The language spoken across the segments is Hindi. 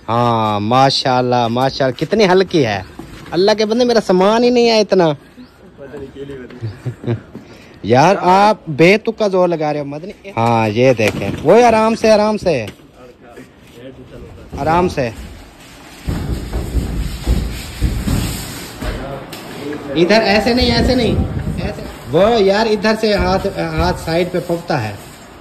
हाँ माशाल्लाह माशाल्लाह, कितनी हल्की है। अल्लाह के बंदे, मेरा सामान ही नहीं है इतना। यार आप बेतुका जोर लगा रहे हो मदनी। हाँ ये देखें, वो आराम से आराम से आराम से। इधर ऐसे नहीं, ऐसे नहीं, ऐसे। वो यार इधर से हाथ हाथ साइड पे पकता है।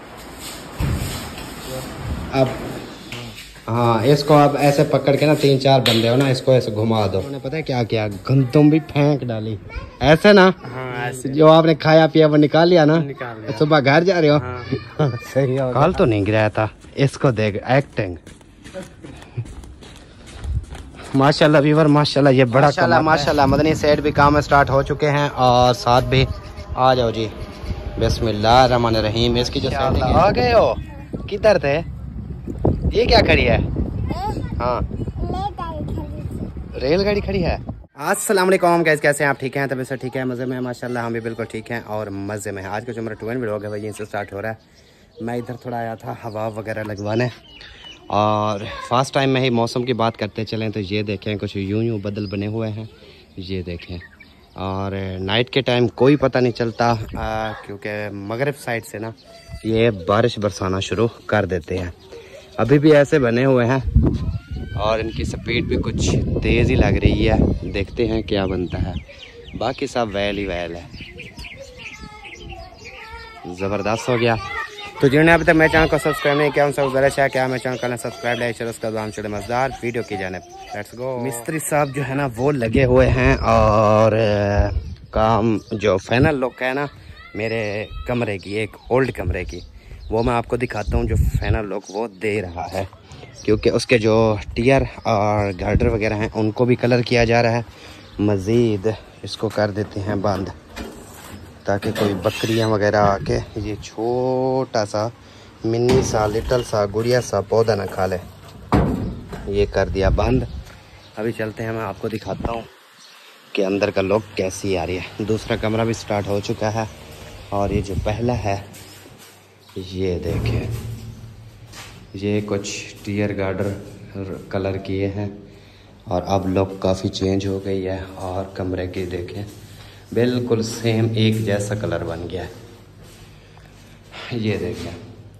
अब हाँ, इसको आप ऐसे पकड़ के ना, 3-4 बंदे हो ना, इसको ऐसे घुमा दो। उन्होंने पता है क्या किया, गंदम भी फेंक डाली ऐसे ना। हाँ, ऐसे। जो आपने खाया पिया वो निकाल लिया ना, सुबह घर जा रहे हो। हाँ। सही है। कल तो नहीं गिराया था, इसको देख एक्टिंग। माशाल्लाह व्यूअर माशाल्लाह, ये बड़ा माशाल्लाह मदनी सेट भी काम स्टार्ट हो चुके हैं और साथ भी आ जाओ जी। बिस्मिल्लाह रहमान रहीम। इसकी जो सेटिंग है। आ गए हो, किधर थे? ये क्या खड़ी है? हाँ रेलगाड़ी खड़ी है। अस्सलाम वालेकुम गाइस, कैसे हैं आप? ठीक हैं? तभी से ठीक है, मज़े में माशाल्लाह। हम भी बिल्कुल ठीक हैं और मज़े में। आज का जो मेरा 2 व्लॉग है भाई यहीं से स्टार्ट हो रहा है। मैं इधर थोड़ा आया था हवा वगैरह लगवाने, और फर्स्ट टाइम में ही मौसम की बात करते चलें तो ये देखें कुछ यूं बदल बने हुए हैं, ये देखें। और नाइट के टाइम कोई पता नहीं चलता, क्योंकि मगरिब साइड से ना ये बारिश बरसाना शुरू कर देते हैं। अभी भी ऐसे बने हुए हैं और इनकी स्पीड भी कुछ तेज़ ही लग रही है। देखते हैं क्या बनता है। बाकी सब वैल ही वैल है, ज़बरदस्त हो गया। तो जिन्होंने अभी तक मेरे चैनल को सब्सक्राइब नहीं किया उनसे गुजारिश है क्या मेरे चैनल को सब्सक्राइब लाइक शेयर उसका दाम चढ़े मज़ेदार वीडियो की जाने। Let's go. मिस्त्री साहब जो है ना वो लगे हुए हैं, और काम जो फाइनल लुक है ना मेरे कमरे की, एक ओल्ड कमरे की, वो मैं आपको दिखाता हूँ। जो फाइनल लुक वो दे रहा है, क्योंकि उसके जो टियर और गार्डर वगैरह हैं उनको भी कलर किया जा रहा है। मज़ीद इसको कर देते हैं बंद, ताकि कोई बकरियां वगैरह आके ये छोटा सा मिनी सा लिटल सा गुड़िया सा पौधा ना खा ले। ये कर दिया बंद। अभी चलते हैं, मैं आपको दिखाता हूँ कि अंदर का लुक कैसी आ रही है। दूसरा कमरा भी स्टार्ट हो चुका है, और ये जो पहला है ये देखें, ये कुछ टियर गार्डर कलर किए हैं, और अब लुक काफ़ी चेंज हो गई है। और कमरे की देखें बिल्कुल सेम एक जैसा कलर बन गया है। ये देखें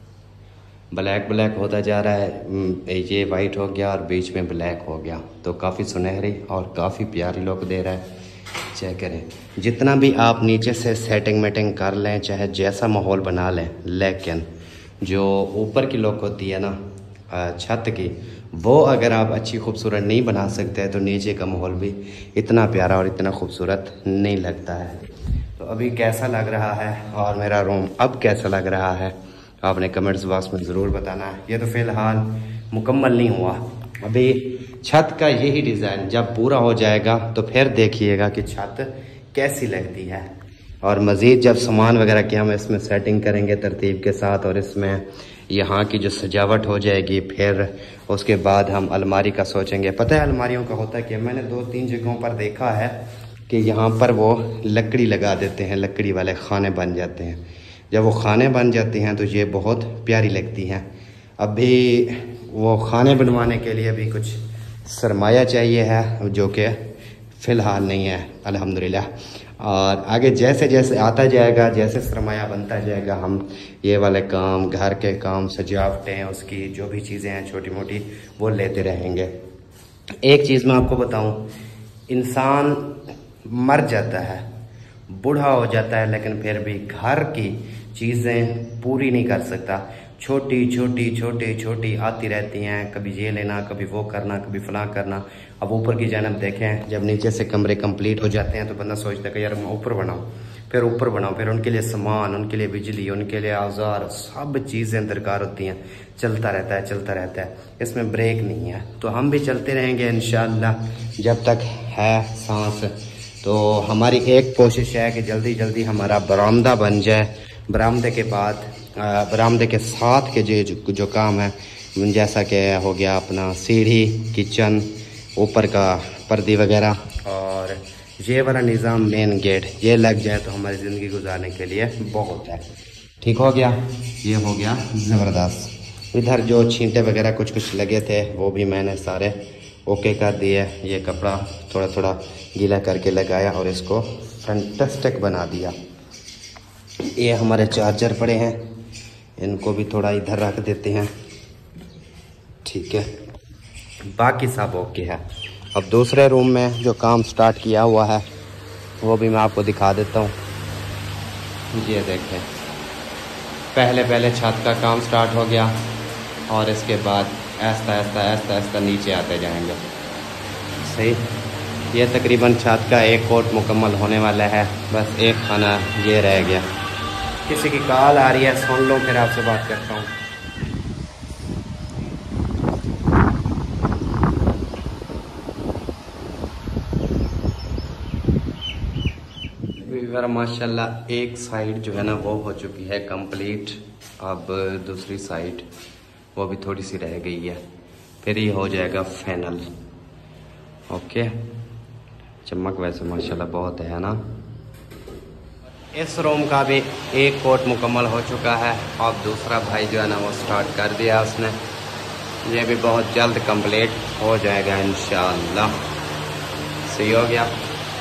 ब्लैक ब्लैक होता जा रहा है, ये वाइट हो गया और बीच में ब्लैक हो गया, तो काफ़ी सुनहरी और काफ़ी प्यारी लुक दे रहा है। चेक करें, जितना भी आप नीचे से सेटिंग मेटिंग कर लें, चाहे जैसा माहौल बना लें, लेकिन जो ऊपर की लुक होती है ना छत की, वो अगर आप अच्छी खूबसूरत नहीं बना सकते तो नीचे का माहौल भी इतना प्यारा और इतना खूबसूरत नहीं लगता है। तो अभी कैसा लग रहा है और मेरा रूम अब कैसा लग रहा है, आपने कमेंट्स बॉक्स में ज़रूर बताना है। ये तो फ़िलहाल मुकम्मल नहीं हुआ, अभी छत का यही डिज़ाइन जब पूरा हो जाएगा तो फिर देखिएगा कि छत कैसी लगती है। और मज़ीद जब सामान वगैरह की हम इसमें सेटिंग करेंगे तरतीब के साथ, और इसमें यहाँ की जो सजावट हो जाएगी, फिर उसके बाद हम अलमारी का सोचेंगे। पता है अलमारियों का होता है कि मैंने 2-3 जगहों पर देखा है कि यहाँ पर वो लकड़ी लगा देते हैं, लकड़ी वाले खाने बन जाते हैं। जब वो खाने बन जाती हैं तो ये बहुत प्यारी लगती हैं। अभी वो खाने बनवाने के लिए भी कुछ सरमाया चाहिए है, जो कि फ़िलहाल नहीं है अल्हम्दुलिल्लाह। और आगे जैसे जैसे आता जाएगा, जैसे सरमाया बनता जाएगा, हम ये वाले काम, घर के काम, सजावटें, उसकी जो भी चीज़ें हैं छोटी मोटी, वो लेते रहेंगे। एक चीज़ मैं आपको बताऊं, इंसान मर जाता है, बूढ़ा हो जाता है, लेकिन फिर भी घर की चीज़ें पूरी नहीं कर सकता। छोटी छोटी छोटी छोटी आती रहती हैं, कभी ये लेना, कभी वो करना, कभी फलां करना। अब ऊपर की जानब देखें, जब नीचे से कमरे कंप्लीट हो जाते हैं तो बंदा सोचता है कि यार मैं ऊपर बनाऊं, फिर ऊपर बनाऊं, फिर उनके लिए सामान, उनके लिए बिजली, उनके लिए औजार, सब चीज़ें दरकार होती हैं। चलता रहता है, चलता रहता है, इसमें ब्रेक नहीं है। तो हम भी चलते रहेंगे इंशाअल्लाह जब तक है सांस। तो हमारी एक कोशिश है कि जल्दी जल्दी हमारा बरामदा बन जाए। बरामदे के बाद बरामदे के साथ के जो काम है, जैसा कि हो गया अपना सीढ़ी, किचन, ऊपर का पर्दी वगैरह, और ये वाला निज़ाम मेन गेट, ये लग जाए तो हमारी ज़िंदगी गुजारने के लिए बहुत है। ठीक हो गया, ये हो गया ज़बरदस्त। इधर जो छींटे वगैरह कुछ कुछ लगे थे वो भी मैंने सारे ओके कर दिए। ये कपड़ा थोड़ा थोड़ा गीला करके लगाया और इसको फैंटास्टिक बना दिया। ये हमारे चार्जर पड़े हैं, इनको भी थोड़ा इधर रख देते हैं। ठीक है, बाकी सब ओके है। अब दूसरे रूम में जो काम स्टार्ट किया हुआ है वो भी मैं आपको दिखा देता हूँ। ये देखें, पहले छत का काम स्टार्ट हो गया और इसके बाद ऐसा ऐसा ऐसा ऐसा नीचे आते जाएंगे। सही, ये तकरीबन छत का एक कोट मुकम्मल होने वाला है। बस एक खाना ये रह गया। किसी की कॉल आ रही है, सुन लो फिर आपसे बात करता हूँ। माशाल्लाह एक साइड जो है ना वो हो चुकी है कंप्लीट। अब दूसरी साइड वो भी थोड़ी सी रह गई है, फिर ये हो जाएगा फाइनल। ओके, चमक वैसे माशाल्लाह बहुत है ना। इस रूम का भी एक कोट मुकम्मल हो चुका है। अब दूसरा भाई जो है ना वो स्टार्ट कर दिया उसने। ये भी बहुत जल्द कंप्लीट हो जाएगा इंशाअल्लाह। सही हो गया।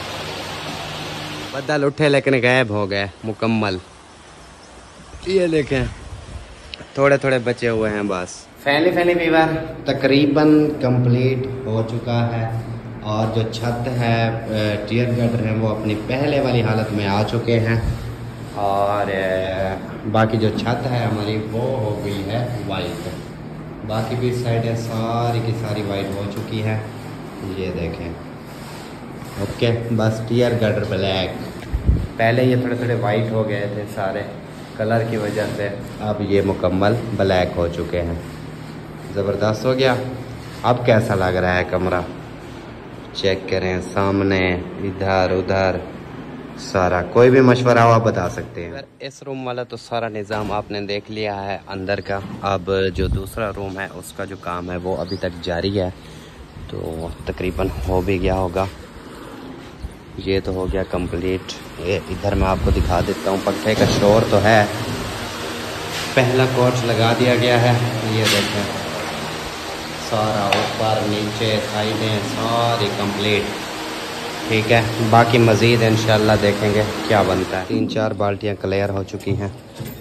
बादल उठे लेकिन गायब हो गए मुकम्मल। ये देखें, थोड़े थोड़े बचे हुए हैं बस। फैली वीवर तकरीबन कंप्लीट हो चुका है और जो छत है टियर गटर है वो अपनी पहले वाली हालत में आ चुके हैं। और बाकी जो छत है हमारी वो हो गई है वाइट। बाकी भी साइडें सारी की सारी वाइट हो चुकी है। ये देखें, ओके, बस टियर गटर ब्लैक। पहले ये थोड़े थोड़े वाइट हो गए थे सारे कलर की वजह से, अब ये मुकम्मल ब्लैक हो चुके हैं। ज़बरदस्त हो गया। अब कैसा लग रहा है कमरा चेक करें, सामने इधर उधर सारा। कोई भी मशवरा हो आप बता सकते हैं। इस रूम वाला तो सारा निज़ाम आपने देख लिया है अंदर का। अब जो दूसरा रूम है उसका जो काम है वो अभी तक जारी है, तो तकरीबन हो भी गया होगा। ये तो हो गया कंप्लीट। ये इधर मैं आपको दिखा देता हूँ, पक्के का शोर तो है। पहला कोट लगा दिया गया है, ये देखें, सारा ऊपर नीचे साइडें सारी कंप्लीट। ठीक है, बाकी मज़ीद इंशाल्लाह देखेंगे क्या बनता है। 3-4 बाल्टियाँ क्लियर हो चुकी हैं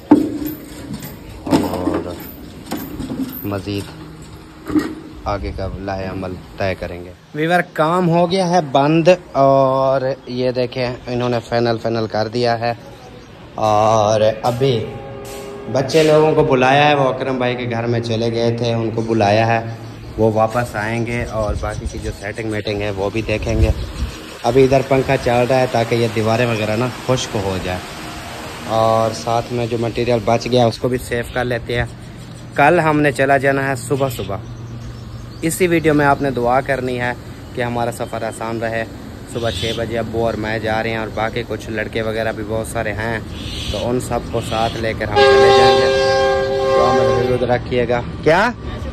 और मज़ीद आगे का लाए अमल तय करेंगे। वीवर काम हो गया है बंद और ये देखें इन्होंने फाइनल कर दिया है। और अभी बच्चे लोगों को बुलाया है, वो अकरम भाई के घर में चले गए थे, उनको बुलाया है, वो वापस आएंगे और बाकी की जो सेटिंग मेटिंग है वो भी देखेंगे। अभी इधर पंखा चल रहा है ताकि ये दीवारें वगैरह ना खुश्क हो जाए। और साथ में जो मटेरियल बच गया उसको भी सेव कर लेते हैं। कल हमने चला जाना है सुबह। इसी वीडियो में आपने दुआ करनी है कि हमारा सफ़र आसान रहे। सुबह 6 बजे अब्बू और मैं जा रहे हैं और बाकी कुछ लड़के वगैरह भी बहुत सारे हैं, तो उन सब को साथ लेकर हम चले जाएंगे। दुआ में जरूर रखिएगा। क्या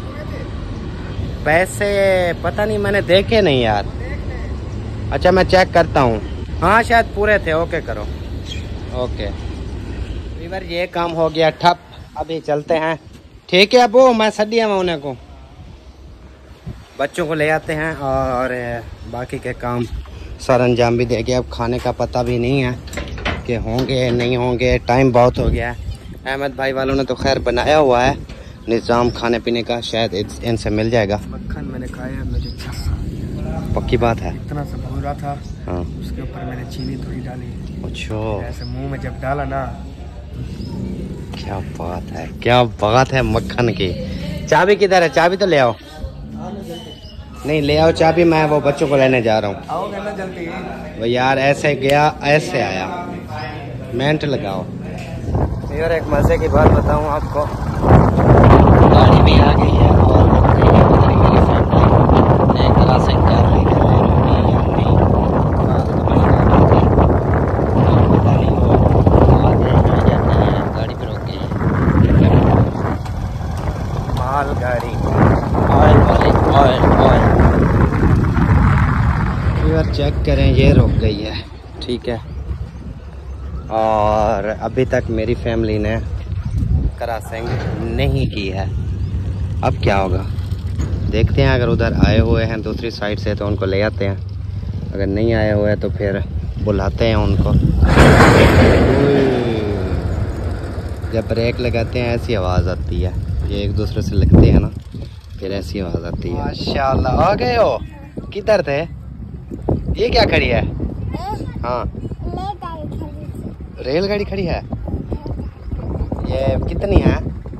पैसे पता नहीं, मैंने देखे नहीं यार। अच्छा मैं चेक करता हूँ। हाँ शायद पूरे थे। ओके करो। ओके वीवर, ये काम हो गया ठप। अभी चलते हैं। ठीक है अब्बू, मैं सदिया में उन्हें को बच्चों को ले आते हैं और बाकी के काम सर अंजाम भी देंगे। अब खाने का पता भी नहीं है कि होंगे नहीं होंगे, टाइम बहुत हो गया है। अहमद भाई वालों ने तो खैर बनाया हुआ है निज़ाम खाने पीने का, शायद इनसे मिल जाएगा। मक्खन मैंने खाया, मुझे पक्की बात है। इतना सा भूरा था। हाँ, उसके ऊपर मैंने चीनी थोड़ी डाली। अच्छा, ऐसे मुंह में जब डाला ना, क्या बात है, क्या बात है मक्खन की। चाबी किधर है? चाबी तो ले आओ। नहीं ले आओ चाबी, मैं वो बच्चों को लेने जा रहा हूँ। आओ कहना जल्दी। वो यार ऐसे गया ऐसे आया, मेंट लगाओ। यार एक मजे की बात बताऊँ आपको, गाड़ी भी आ गई है और गाड़ी पर रोक गई माल गाड़ी, ऑयल वाली ऑयल। चेक करें, ये रुक गई है। ठीक है, और अभी तक मेरी फैमिली ने क्रॉसिंग नहीं की है। अब क्या होगा देखते हैं। अगर उधर आए हुए हैं दूसरी साइड से तो उनको ले आते हैं, अगर नहीं आए हुए हैं तो फिर बुलाते हैं उनको। जब ब्रेक लगाते हैं ऐसी आवाज़ आती है, ये एक दूसरे से लगते हैं ना, फिर ऐसी आवाज़ आती है। माशाल्लाह आ गए हो। किधर थे? ये क्या खड़ी है? हाँ रेलगाड़ी खड़ी है। ये कितनी है?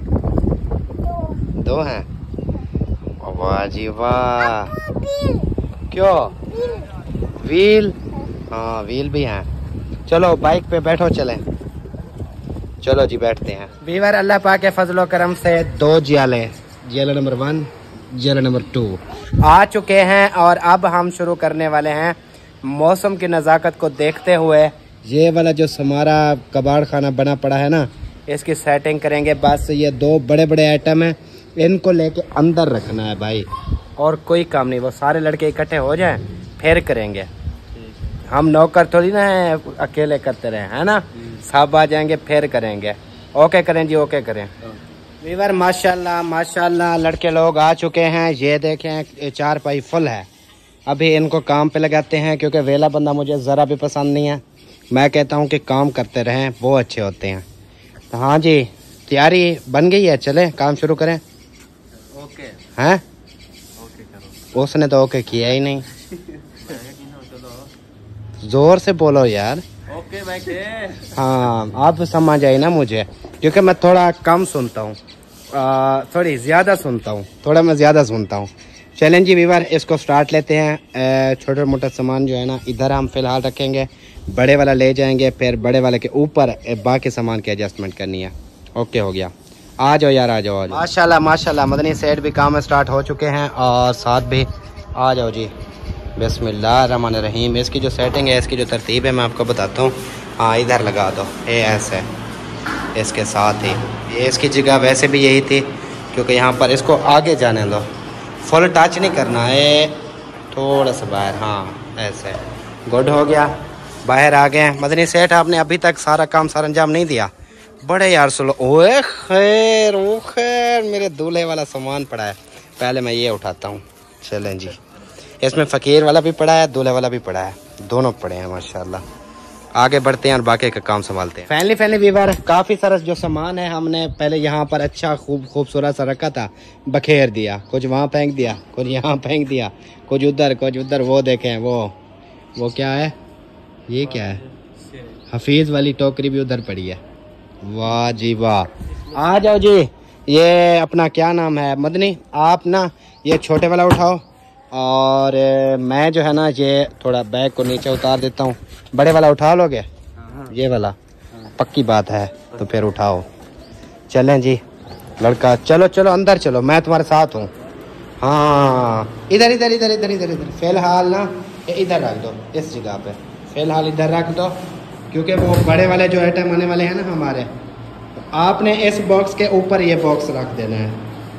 दो हैं। वाह जी वाह। क्यों? व्हील? हाँ व्हील भी हैं। चलो बाइक पे बैठो चलें। चलो जी बैठते हैं। वीवर अल्लाह पाक के फजलो करम से 2 जियाले, जियाला नंबर 1, जियाला नंबर 2 आ चुके हैं और अब हम शुरू करने वाले हैं। मौसम की नज़ाकत को देखते हुए ये वाला जो हमारा कबाड़ खाना बना पड़ा है ना, इसकी सेटिंग करेंगे। बस ये 2 बड़े बड़े आइटम हैं, इनको लेके अंदर रखना है भाई, और कोई काम नहीं। वो सारे लड़के इकट्ठे हो जाएं फिर करेंगे। हम नौकर थोड़ी ना है अकेले करते रहे, है ना। सब आ जाएंगे फिर करेंगे। ओके करें जी, ओके करें। वीवर माशाल्लाह माशाल्लाह लड़के लोग आ चुके हैं। ये देखें 4 पाई फुल है। अभी इनको काम पे लगाते हैं क्योंकि वेला बंदा मुझे ज़रा भी पसंद नहीं है। मैं कहता हूँ कि काम करते रहें, वो अच्छे होते हैं। तो हाँ जी तैयारी बन गई है, चले काम शुरू करें। ओके हैं? ओके करो। उसने तो ओके किया ही नहीं। जोर से बोलो यार। ओके बैठे। हाँ आप समझ आई ना मुझे, क्योंकि मैं थोड़ा कम सुनता हूँ, थोड़ी ज़्यादा सुनता हूँ, थोड़ा मैं ज़्यादा सुनता हूँ। चलें जी वीवर इसको स्टार्ट लेते हैं। छोटा मोटा सामान जो है ना इधर हम फ़िलहाल रखेंगे, बड़े वाला ले जाएंगे, फिर बड़े वाले के ऊपर बाकी सामान की एडजस्टमेंट करनी है। ओके हो गया। आ जाओ यार आ जाओ। माशाल्लाह माशाल्लाह मदनी सेठ भी काम स्टार्ट हो चुके हैं और साथ भी आ जाओ जी। बिस्मिल्लाहिर्रहमानिर्रहीम। इसकी जो सेटिंग है, इसकी जो तरतीब है मैं आपको बताता हूँ। हाँ इधर लगा दो, ये ऐसे इसके साथ ही। ये इसकी जगह वैसे भी यही थी क्योंकि यहाँ पर इसको आगे जाने दो, फुल टच नहीं करना है, थोड़ा सा बाहर। हाँ ऐसे गुड हो गया। बाहर आ गए। मदनी सेठ आपने अभी तक सारा काम सारा अंजाम नहीं दिया। बड़े यार सुनो। ओए खैर ओ खैर मेरे दूल्हे वाला सामान पड़ा है, पहले मैं ये उठाता हूँ। चलें जी। इसमें फ़कीर वाला भी पड़ा है, दूल्हे वाला भी पड़ा है, दोनों पड़े हैं माशाल्लाह। आगे बढ़ते हैं और बाकी का काम संभालते हैं। फैमिली वीवर काफ़ी सारा जो सामान है हमने पहले यहाँ पर अच्छा खूबसूरत सा रखा था, बखेर दिया। कुछ वहाँ फेंक दिया, कुछ यहाँ फेंक दिया, कुछ उधर। वो देखें वो क्या है, ये क्या है? हफीज़ वाली टोकरी भी उधर पड़ी है। वाह जी वाह। आ जाओ जी। ये अपना क्या नाम है मदनी, आप ना ये छोटे वाला उठाओ और मैं जो है ना ये थोड़ा बैग को नीचे उतार देता हूँ। बड़े वाला उठा लोगे? ये वाला पक्की बात है तो फिर उठाओ। चलें जी लड़का, चलो चलो अंदर चलो, मैं तुम्हारे साथ हूँ। हाँ इधर फ़िलहाल ना इधर रख दो, इस जगह पे फ़िलहाल इधर रख दो, क्योंकि वो बड़े वाले जो आइटम आने वाले हैं ना हमारे, आपने इस बॉक्स के ऊपर ये बॉक्स रख देना है,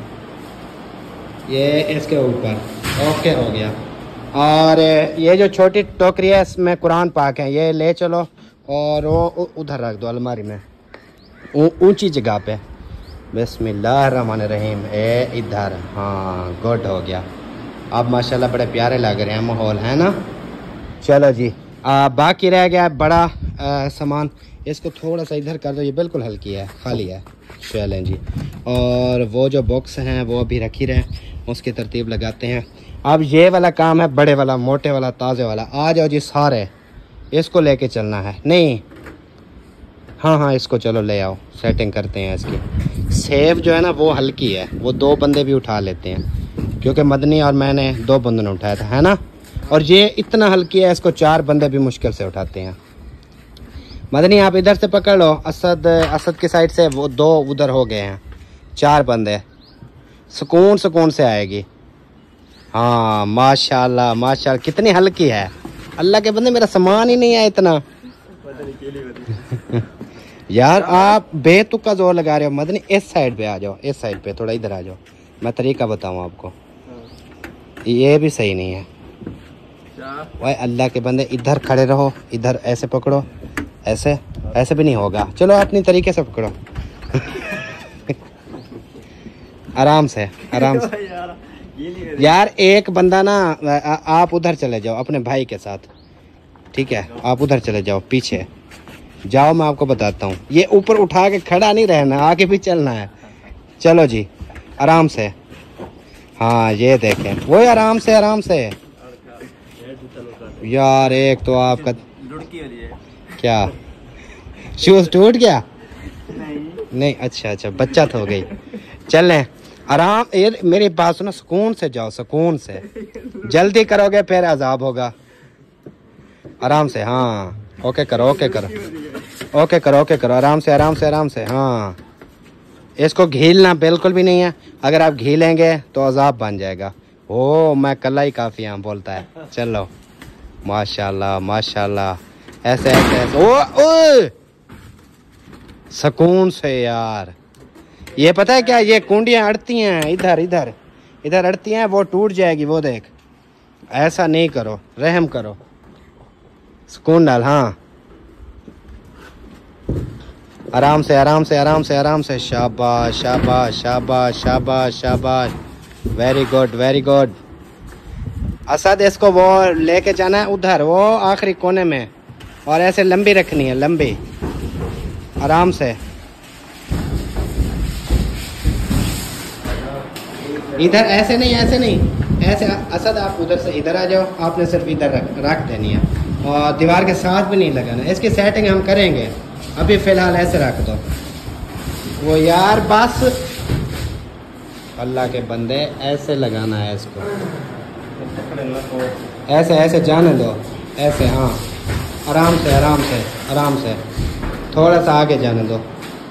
ये इसके ऊपर। ओके हो गया। और ये जो छोटी टोकरी है इसमें कुरान पाक है, ये ले चलो और वो उधर रख दो अलमारी में, ऊंची जगह पे। बिस्मिल्लाहिर्रहमानिर्रहीम। इधर। हाँ गुड हो गया। अब माशाल्लाह बड़े प्यारे लग रहे हैं, माहौल है ना। चलो जी बाकी रह गया बड़ा सामान, इसको थोड़ा सा इधर कर दो, ये बिल्कुल हल्की है, खाली है। चलें जी। और वो जो बॉक्स हैं वो अभी रखी रहे, उसकी तरतीब लगाते हैं। अब ये वाला काम है बड़े वाला, मोटे वाला, ताज़े वाला। आ जाओ जी सारे, इसको लेके चलना है। नहीं हाँ इसको चलो ले आओ, सेटिंग करते हैं इसकी। सेब जो है ना वो हल्की है, वो 2 बंदे भी उठा लेते हैं, क्योंकि मदनी और मैंने 2 बंदों ने उठाया था, है ना। और ये इतना हल्की है, इसको 4 बंदे भी मुश्किल से उठाते हैं। मदनी आप इधर से पकड़ लो, असद की साइड से वो 2 उधर हो गए हैं, 4 बंदे, सुकून से आएगी। हाँ माशाल्लाह माशाल्लाह कितनी हल्की है। अल्लाह के बंदे मेरा सामान ही नहीं है इतना। यार आप बेतुका जोर लगा रहे हो। मदनी इस साइड पे आ जाओ, इस साइड पे थोड़ा इधर आ जाओ, मैं तरीका बताऊँ आपको। ये भी सही नहीं है। भाई अल्लाह के बंदे इधर खड़े रहो, इधर ऐसे पकड़ो, ऐसे भी नहीं होगा। चलो अपनी तरीके से पकड़ो। आराम से आराम से। यार एक बंदा ना, आप उधर चले जाओ अपने भाई के साथ, ठीक है? आप उधर चले जाओ, पीछे जाओ, मैं आपको बताता हूँ। ये ऊपर उठा के खड़ा नहीं रहना, आगे भी चलना है। चलो जी आराम से। हाँ ये देखें, वो आराम से आराम से। यार एक तो आपका क्या शूज टूट गया? नहीं अच्छा अच्छा, बचत हो गई। चलें आराम, ये मेरी बात सुनो, सुकून से जाओ, सुकून से। जल्दी करोगे फिर अजाब होगा। आराम से, हाँ ओके करो, ओके करो, ओके करो, ओके करो, आराम से आराम से आराम से। हाँ इसको घीलना बिल्कुल भी नहीं है, अगर आप घीलेंगे तो अजाब बन जाएगा। ओ मैं कल्ला ही काफ़ी यहाँ बोलता है। चलो माशाल्लाह माशाल्लाह, ऐसे ऐसे ऐसे। ओ सुकून से यार। ये पता है क्या, ये कुंडियाँ अड़ती हैं इधर इधर इधर अड़ती हैं, वो टूट जाएगी, वो देख। ऐसा नहीं करो, रहम करो, सुकून डाल। हाँ आराम से आराम से आराम से आराम से। शाबाश शाबाश शाबाश शाबाश शाबाश, very good very good. Asad इसको वो लेके जाना है उधर, वो आखिरी कोने में, और ऐसे लंबी रखनी है, लंबी, आराम से। इधर ऐसे नहीं, ऐसे नहीं, ऐसे। असद आप उधर से इधर आ जाओ, आपने सिर्फ इधर रख देनी है, और दीवार के साथ भी नहीं लगाना। इसकी सेटिंग हम करेंगे, अभी फिलहाल ऐसे रख दो। वो यार बस, अल्लाह के बंदे, ऐसे लगाना है इसको, ऐसे ऐसे जाने दो, ऐसे। हाँ आराम से आराम से आराम से, थोड़ा सा आगे जाने दो।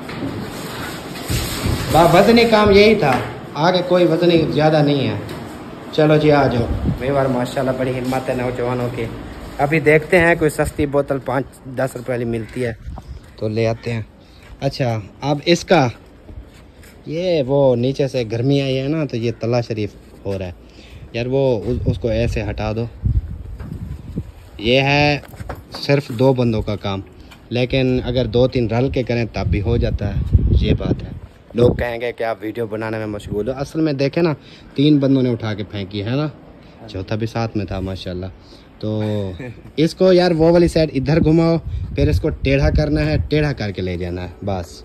वजनी काम यही था, आगे कोई वजनी ज़्यादा नहीं है। चलो जी आ जाओ। मेवार माशाल्लाह बड़ी हिम्मत है नौजवानों की। अभी देखते हैं कोई सस्ती बोतल 5-10 रुपए वाली मिलती है तो ले आते हैं। अच्छा अब इसका, ये वो नीचे से गर्मी आई है ना, तो ये तला शरीफ हो रहा है यार, वो उसको ऐसे हटा दो। ये है सिर्फ 2 बंदों का काम, लेकिन अगर 2-3 रल के करें तब भी हो जाता है। ये बात है। लोग कहेंगे कि आप वीडियो बनाने में मशगूल हो, असल में देखे ना 3 बंदों ने उठा के फेंकी है ना, चौथा भी साथ में था माशाल्लाह। तो इसको यार वो वाली साइड इधर घुमाओ, फिर इसको टेढ़ा करना है, टेढ़ा करके ले जाना है बस।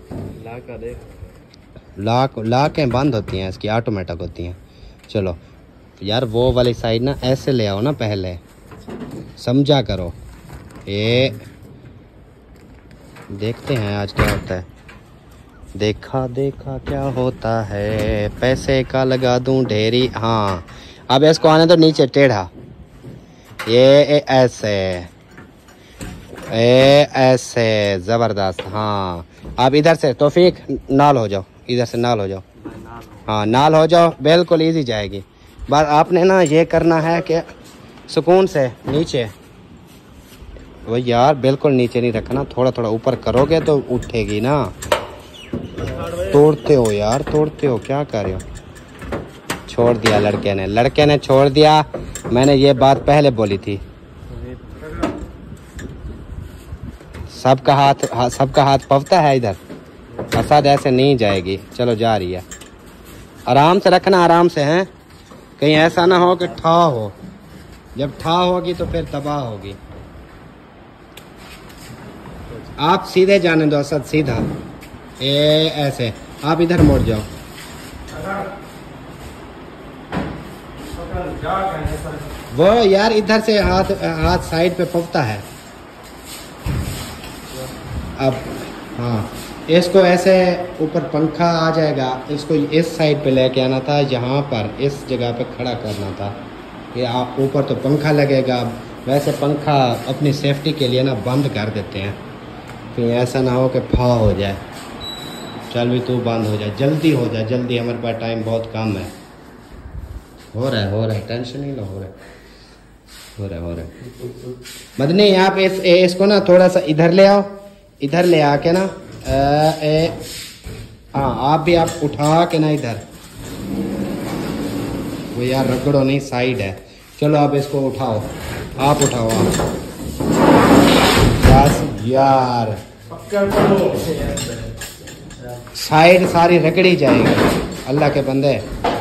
लाकें बंद होती हैं इसकी, ऑटोमेटिक होती हैं। चलो यार वो वाली साइड ना ऐसे ले आओ ना, पहले समझा करो। ये देखते हैं आज क्या होता है। देखा देखा क्या होता है, पैसे का लगा दूं ढेरी। हाँ अब इसको आने दो नीचे टेढ़ा, ये ऐसे, ऐसे ज़बरदस्त। हाँ अब इधर से तौफीक नाल हो जाओ, इधर से नाल हो जाओ। हाँ नाल हो जाओ, बिल्कुल इजी जाएगी। बस आपने ना ये करना है कि सुकून से नीचे, वो यार बिल्कुल नीचे नहीं रखना, थोड़ा थोड़ा ऊपर करोगे तो उठेगी ना। तोड़ते हो यार, तोड़ते हो, क्या कर रहे हो? छोड़ दिया लड़के ने छोड़ दिया। मैंने ये बात पहले बोली थी। सबका हाथ पवता है इधर। असद ऐसे नहीं जाएगी। चलो जा रही है, आराम से रखना, आराम से हैं, कहीं ऐसा ना हो कि ठा हो। जब ठा होगी तो फिर तबाह होगी। आप सीधे जाने दो असद, सीधा ऐसे। आप इधर मुड़ जाओ। वो यार इधर से हाथ साइड पे पवता है। अब हाँ इसको ऐसे ऊपर पंखा आ जाएगा, इसको इस साइड पे लेके आना था, यहाँ पर इस जगह पे खड़ा करना था। ये आप ऊपर तो पंखा लगेगा, वैसे पंखा अपनी सेफ्टी के लिए ना बंद कर देते हैं, फिर ऐसा ना हो कि फा हो जाए। चल भी तू बंद हो जाए, जल्दी हो जाए, जल्दी, हमारे पास टाइम बहुत कम है। हो रहा है, टेंशन नहीं लो, हो रहा है। मदनी आप इसको ना थोड़ा सा इधर ले आओ, इधर ले आके ना हाँ आप भी आप उठा के ना इधर, वो यार रगड़ो नहीं, साइड है। चलो आप इसको उठाओ, आप उठाओ आप। बस यार साइड सारी रगड़ी जाएगी। अल्लाह के बंदे।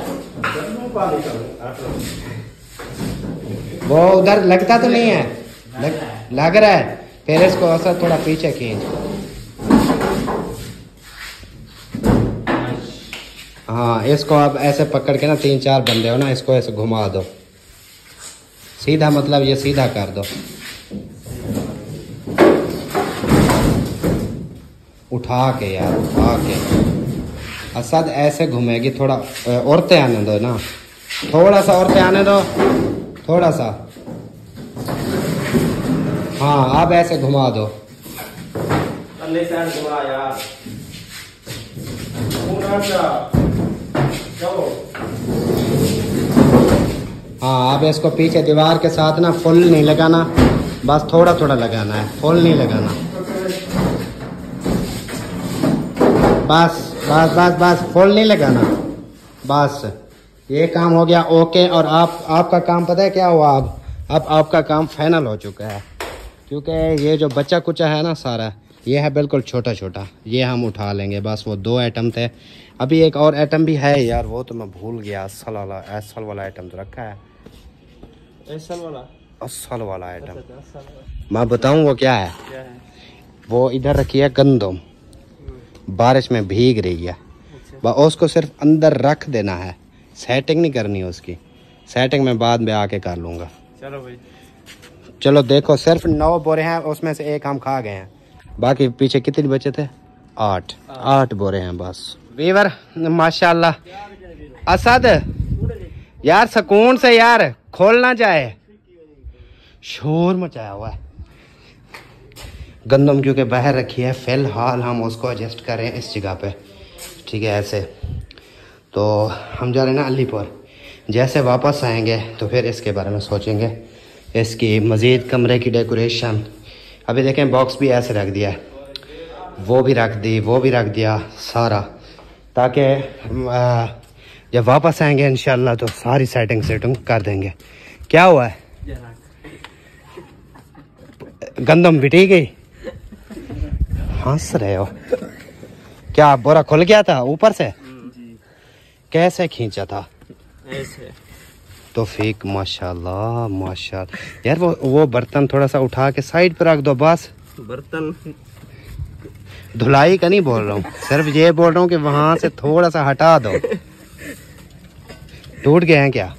वो उधर लगता तो नहीं है, लग रहा है। फिर इसको ऐसा थोड़ा पीछे खींच। हाँ, इसको आप ऐसे पकड़ के ना, 3-4 बंदे हो ना, इसको ऐसे घुमा दो सीधा, मतलब ये सीधा कर दो। उठा के यार, उठा के। असद ऐसे घूमेगी। थोड़ा औरतें आने दो ना, थोड़ा सा औरतें आने दो, थोड़ा सा। हाँ, अब ऐसे घुमा दो। घुमा यार। हाँ, अब इसको पीछे दीवार के साथ ना फुल नहीं लगाना, बस थोड़ा थोड़ा लगाना है, फुल नहीं लगाना। बस बस बस बस, फुल नहीं लगाना। बस ये काम हो गया ओके। और आपका काम पता है क्या हुआ? अब आपका काम फाइनल हो चुका है, क्योंकि ये जो बच्चा कुचा है ना सारा, ये है बिल्कुल छोटा छोटा, ये हम उठा लेंगे। बस वो 2 आइटम थे, अभी एक और आइटम भी है यार, वो तो मैं भूल गया। असल वाला आइटम तो रखा है, असल वाला आइटम। मैं बताऊं वो क्या है? वो इधर रखी है गंदम, बारिश में भीग रही है। उसको सिर्फ अंदर रख देना है, सेटिंग नहीं करनी है उसकी। सेटिंग में बाद में आके कर लूंगा। चलो भाई, चलो देखो, सिर्फ 9 बोरे हैं, उसमें से 1 हम खा गए हैं। बाकी पीछे कितने बचे थे? 8 बोरे हैं बस। वीवर माशाल्लाह। असद यार सुकून से यार, खोलना जाए, शोर मचाया हुआ है। गंदम क्योंकि बाहर रखी है, फिलहाल हम उसको एडजस्ट करें इस जगह पे, ठीक है। ऐसे तो हम जा रहे हैं ना अलीपुर। जैसे वापस आएंगे तो फिर इसके बारे में सोचेंगे, इसकी मज़ीद कमरे की डेकोरेशन। अभी देखें, बॉक्स भी ऐसे रख दिया है, वो भी रख दिया सारा, ताकि जब वापस आएंगे इंशाल्लाह तो सारी सेटिंग कर देंगे। क्या हुआ है? गंदम बिटी गई? हंस रहे हो क्या? बोरा खुल गया था ऊपर से? कैसे खींचा था? ऐसे। तो फेक माशाल्लाह माशाल्लाह। यार वो बर्तन थोड़ा सा उठा के साइड पर रख दो बस। बर्तन धुलाई का नहीं बोल रहा हूँ, सिर्फ ये बोल रहा हूँ कि वहां से थोड़ा सा हटा दो। टूट गए हैं क्या?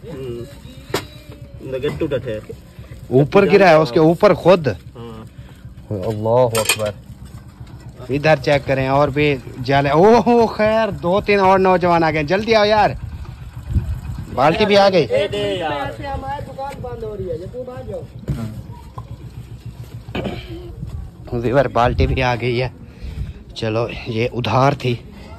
ऊपर गिरा है उसके ऊपर खुद? अल्लाह अकबर। इधर चेक करें, और भी जाले। ओहो खैर, 2-3 और नौजवान आ गए, जल्दी आओ यार। बाल्टी भी आ गई। बाल्टी भी आ गई है। चलो, ये उधार थी,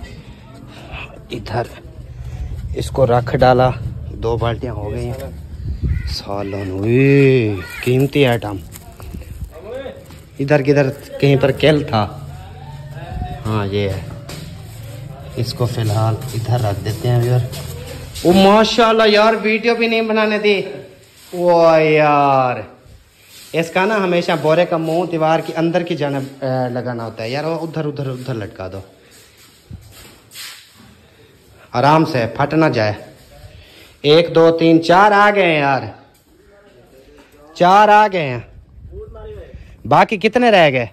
इधर इसको रख डाला। 2 बाल्टियां हो गई हैं। सालन कीमती आइटम। इधर किधर कहीं पर केल था। हाँ, ये है। इसको फिलहाल इधर रख देते हैं यार। ओ माशाल्लाह यार, वीडियो भी नहीं बनाने दी। वो यार, इसका ना हमेशा बोरे का मुंह दीवार की अंदर की जानिब लगाना होता है यार। वो उधर लटका दो, आराम से, फट ना जाए। 1 2 3 4 आ गए हैं यार, 4 आ गए हैं। बाकी कितने रह गए?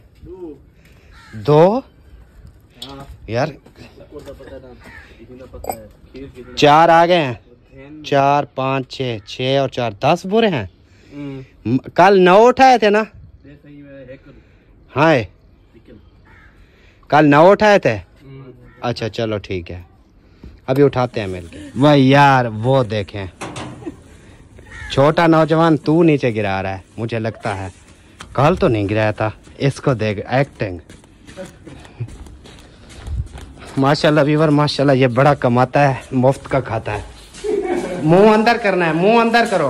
2 यार, 4 आ गए हैं। 4 5 6 और 4 10 बोरे हैं। कल 9 उठाए थे ना? हाँ, कल 9 उठाए थे। अच्छा चलो ठीक है, अभी उठाते हैं मिलके। वह यार, वो देखें, छोटा नौजवान तू नीचे गिरा रहा है, मुझे लगता है। कल तो नहीं गिराया था। इसको देख, एक्टिंग। माशाल्लाह वीवर माशाल्लाह, ये बड़ा कमाता है, मुफ्त का खाता है। मुंह अंदर करना है, मुंह अंदर करो।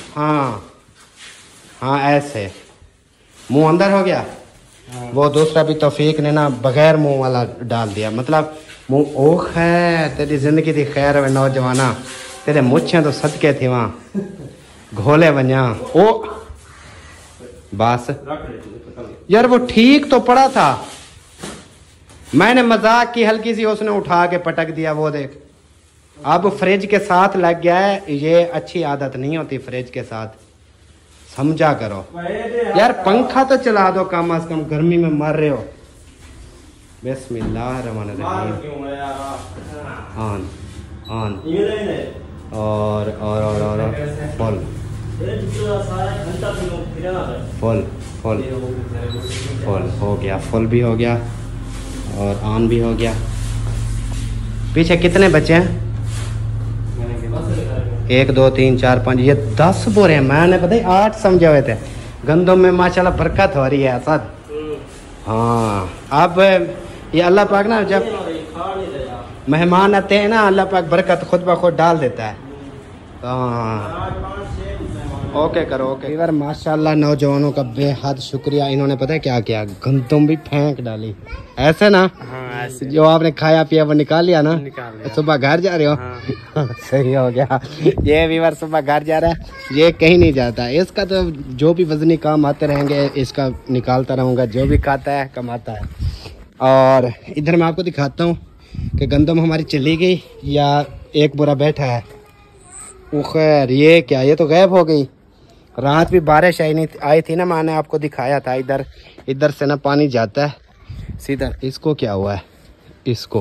हाँ ऐसे, मुंह अंदर हो गया। वो दूसरा भी तौफीक ने ना बगैर मुंह वाला डाल दिया, मतलब मुंह। ओ खैर, तेरी जिंदगी थी खैर वे नौजवाना, तेरे मुच्छें तो सदके थी वहाँ, घोले वंजा। ओ बस यार, वो ठीक तो पड़ा था, मैंने मजाक की हल्की सी, उसने उठा के पटक दिया। वो देख, अब फ्रिज के साथ लग गया है, ये अच्छी आदत नहीं होती फ्रिज के साथ, समझा करो यार। पंखा तो चला दो कम से कम, गर्मी में मर रहे हो। बिस्मिल्लाहिर्रहमानिर्रहीम। ऑन ऑन और फुल फुल फुल फुल हो गया, फुल भी हो गया और ऑन भी हो गया। पीछे कितने बचे हैं? 1 2 3 4 5, ये 10 बोरे हैं। मैंने पता है 8 समझे हुए थे। गंदम में माशाल्लाह बरकत हो रही है असद। हाँ, अब ये अल्लाह पाक ना जब मेहमान आते हैं ना, अल्लाह पाक बरकत खुद ब खुद डाल देता है। हाँ ओके करो ओके। यार माशाल्लाह नौजवानों का बेहद शुक्रिया, इन्होंने पता है क्या किया, गंदम भी फेंक डाली ऐसे ना। हाँ, ऐसे। जो आपने खाया पिया वो निकाल लिया ना, सुबह घर जा रहे हो। हाँ। सही हो गया। ये भी बार सुबह घर जा रहा है, ये कहीं नहीं जाता। इसका तो जो भी वजनी काम आते रहेंगे इसका निकालता रहूंगा, जो भी खाता है कमाता है। और इधर मैं आपको दिखाता हूँ कि गंदम हमारी चली गई या एक बोरा बैठा है। खैर ये क्या, ये तो गायब हो गई। रात भी बारिश आई थी ना, मैंने आपको दिखाया था। इधर से ना पानी जाता है सीधा। इसको क्या हुआ है? इसको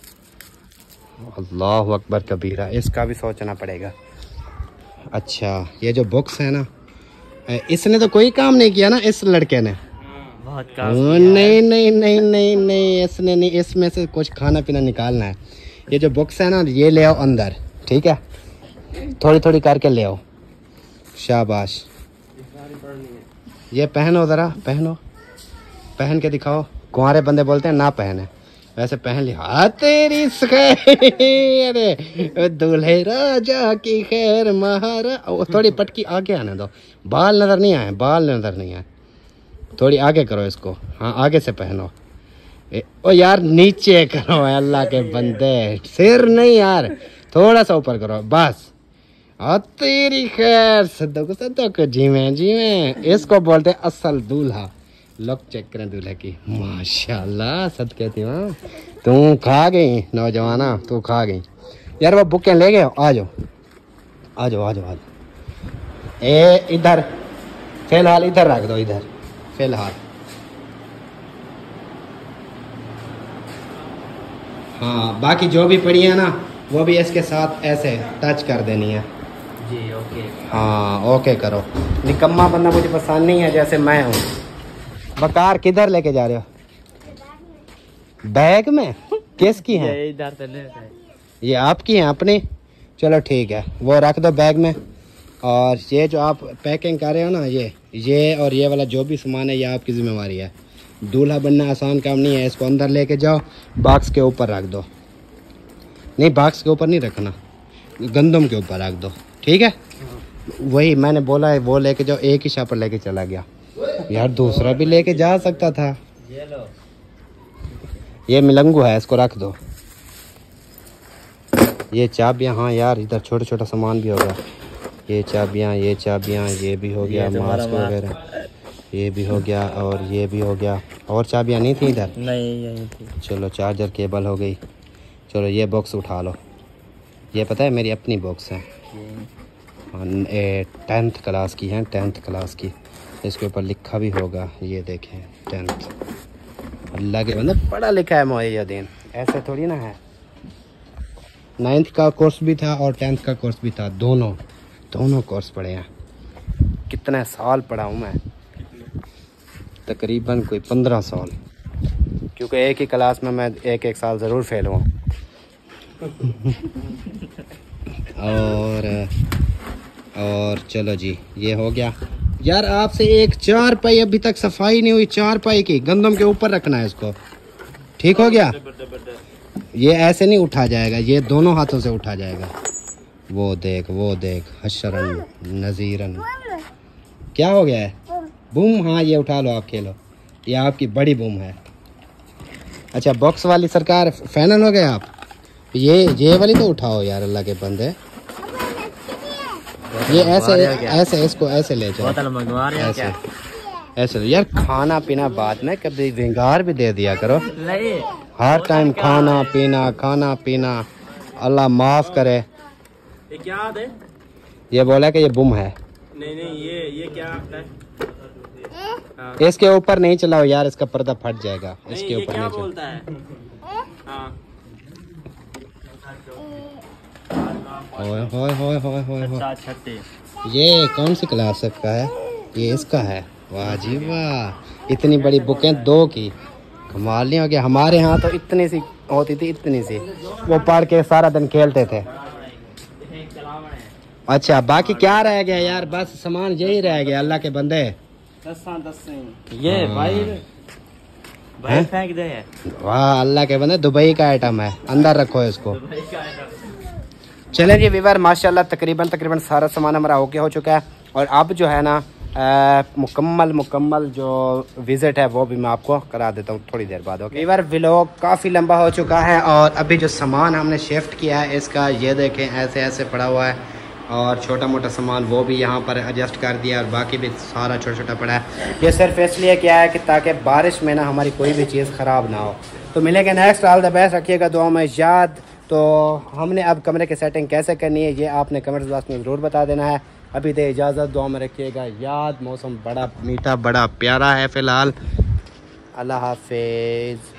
अल्लाह अकबर कबीरा, इसका भी सोचना पड़ेगा। अच्छा ये जो बॉक्स है ना, इसने तो कोई काम नहीं किया ना इस लड़के ने। बहुत काम नहीं नहीं नहीं नहीं नहीं, इसने नहीं। इसमें से कुछ खाना पीना निकालना है। ये जो बॉक्स है ना, ये ले आओ अंदर, ठीक है? थोड़ी थोड़ी करके ले आओ। शाबाश। ये पहनो ज़रा, पहनो, पहन के दिखाओ। कुंवारे बंदे बोलते हैं ना पहने, वैसे पहन लिया। हाँ तेरी अरे दूल्हे राजा की खैर महारा। थोड़ी पटकी आगे आने दो, बाल नज़र नहीं आए, बाल नज़र नहीं आए। थोड़ी आगे करो इसको। हाँ आगे से पहनो। ओ यार नीचे करो अल्लाह के बंदे, सिर नहीं यार, थोड़ा सा ऊपर करो बस। और तेरी खैर सदक जी में इसको बोलते हैं असल दूल्हा। लुक चेक करें दूल्हे की, माशाल्लाह सद कहती हूँ। तू खा गई नौजवाना, तू खा गई यार। वो बुकें ले गए, आ जाओ आ जाओ आ जाओ आ जाओ। ए इधर फिलहाल इधर रख दो, इधर फिलहाल। हाँ बाकी जो भी पड़ी है ना, वो भी इसके साथ ऐसे टच कर देनी है जी। ओके हाँ ओके करो। निकम्मा बंदा मुझे पसंद नहीं है जैसे मैं हूँ। बकार किधर लेके जा रहे हो? बैग में किसकी है? ये आपकी है अपनी? चलो ठीक है, वो रख दो बैग में। और ये जो आप पैकिंग कर रहे हो ना, ये और ये वाला जो भी सामान है, ये आपकी जिम्मेवारी है। दूल्हा बनना आसान काम नहीं है। इसको अंदर लेके जाओ, बॉक्स के ऊपर रख दो। नहीं बॉक्स के ऊपर नहीं रखना, गंदम के ऊपर रख दो, ठीक है? वही मैंने बोला है, वो लेके जाओ। एक ही शापर लेके चला गया यार, दूसरा भी लेके जा सकता था। ये मिलंगू है, इसको रख दो। ये चाबियाँ, हाँ यार इधर छोटा छोटा सामान भी होगा। ये चाबियाँ, ये चाबियाँ, ये भी हो गया, मास्क वगैरह ये भी हो गया, और ये भी हो गया। और चाबियाँ नहीं थी इधर? नहीं यही थी। चलो चार्जर केबल हो गई। चलो ये बॉक्स उठा लो। ये पता है मेरी अपनी बॉक्स है, 10th क्लास की है, 10th क्लास की। इसके ऊपर लिखा भी होगा, ये देखें 10th। अल्लाह के मतलब पढ़ा लिखा है मोइनुद्दीन, ऐसे थोड़ी ना है। 9th का कोर्स भी था और 10th का कोर्स भी था, दोनों कोर्स पढ़े हैं। कितने साल पढ़ा हूँ मैं? तकरीबन कोई 15 साल, क्योंकि एक ही क्लास में मैं एक साल ज़रूर फेल हुआ। और चलो जी ये हो गया यार। आपसे एक 4 पाई अभी तक सफाई नहीं हुई, 4 पाई की। गंदम के ऊपर रखना है इसको, ठीक हो गया? ये ऐसे नहीं उठा जाएगा, ये दोनों हाथों से उठा जाएगा। वो देख हशरन नजीरन। क्या हो गया है? बूम। हाँ ये उठा लो, आप खेलो, ये आपकी बड़ी बूम है। अच्छा बॉक्स वाली सरकार फाइनल हो गए आप? ये वाली तो उठाओ यार अल्लाह के बंदे। ये ऐसे इसको ऐसे ले जाओ, ऐसे यार। खाना पीना बाद में कभी विंगार भी दे दिया करो। हर टाइम खाना पीना अल्लाह माफ करे। ये क्या है? ये बोला कि ये बुम है। नहीं ये क्या है? हाँ। इसके ऊपर नहीं चलाओ यार, इसका पर्दा फट जाएगा। इसके ये ऊपर क्या नहीं बोलता है? हाँ। चलाओ। छठे। ये कौन सी क्लास का है? ये इसका है। वाह जी वाह, इतनी बड़ी बुकें 2 की, कमाल नहीं हो गया। हमारे यहाँ तो इतनी सी होती थी, इतनी सी, वो पढ़ के सारा दिन खेलते थे। अच्छा बाकी क्या रह गया यार? बस सामान यही रह गया अल्लाह के बंदे। 10 ये भाई फेंक दे। वाह अल्लाह के बंदे, दुबई का आइटम है, अंदर रखो इसको। चलें जी वीवर, माशाल्लाह तकरीबन सारा सामान हमारा ओके हो चुका है। और अब जो है ना मुकम्मल जो विज़िट है वो भी मैं आपको करा देता हूँ थोड़ी देर बाद। ओके वीवर, व्लॉग काफ़ी लंबा हो चुका है और अभी जो सामान हमने शिफ्ट किया है इसका, ये देखें ऐसे पड़ा हुआ है। और छोटा मोटा सामान वो भी यहाँ पर एडजस्ट कर दिया और बाकी भी सारा छोटा पड़ा है। ये सिर्फ इसलिए किया है कि ताकि बारिश में ना हमारी कोई भी चीज़ ख़राब ना हो। तो मिलेंगे नेक्स्ट, ऑल द बेस्ट, रखिएगा दुआ में याद। तो हमने अब कमरे की सेटिंग कैसे करनी है ये आपने कमेंट्स बॉक्स में ज़रूर बता देना है। अभी तो इजाज़त, दुआ में रखिएगा याद। मौसम बड़ा मीठा, बड़ा प्यारा है फ़िलहाल। अल्लाह हाफिज़।